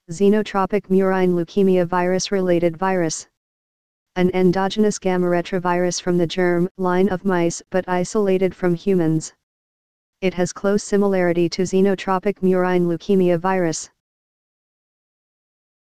Xenotropic murine leukemia virus-related virus. An endogenous gamma retrovirus from the germ line of mice but isolated from humans. It has close similarity to xenotropic murine leukemia virus.